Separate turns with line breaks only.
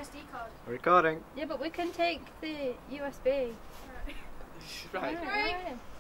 SD card.
Recording.
Yeah, but we can take the USB.
Right.
Right.
Right.